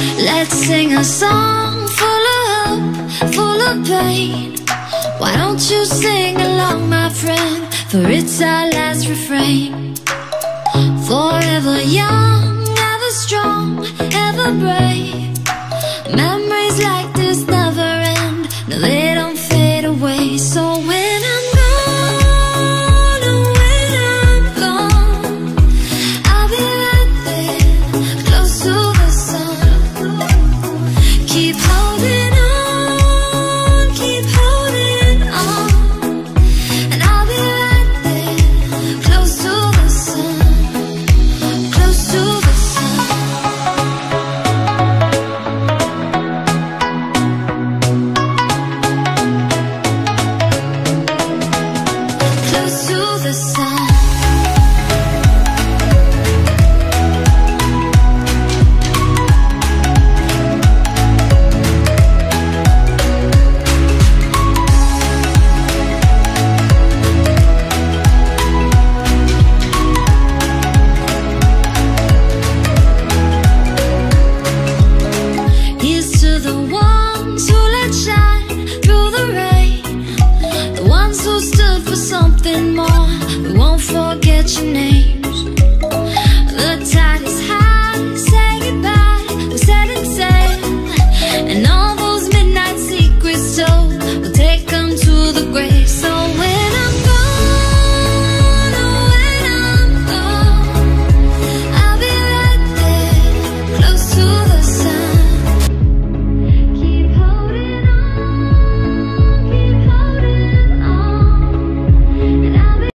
Let's sing a song full of hope, full of pain. Why don't you sing along, my friend? For it's our last refrain. Forever young, ever strong, ever brave. Memories like this never end. No, they don't fade away. So when I'm gone, oh, when I'm gone, I'll be right there, close to the sun. Keep holding on, keep holding on, and I'll be right there, close to the sun, close to the sun. Close to the sun. Here's to the ones who let shine through the rain, the ones who stood for something more. We won't forget your name.